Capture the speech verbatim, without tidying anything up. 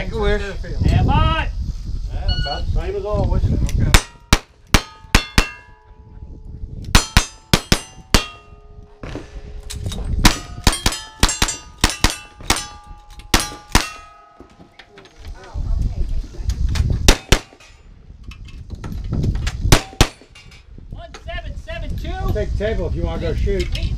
Make a wish. Have on. Yeah, about the same as always. Okay. one seven seven two. Take the table if you want to go shoot.